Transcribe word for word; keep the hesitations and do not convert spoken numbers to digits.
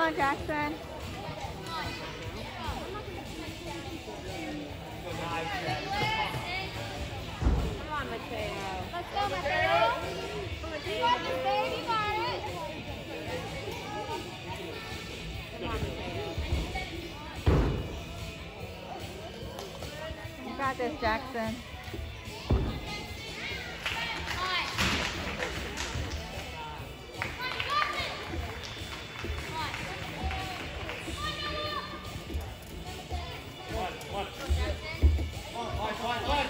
on, Jackson. Come on, Mateo. Let's go, Mateo. You got this, babe. You got it. Come on, Mateo. You got this, Jackson. One, one. One, one, one.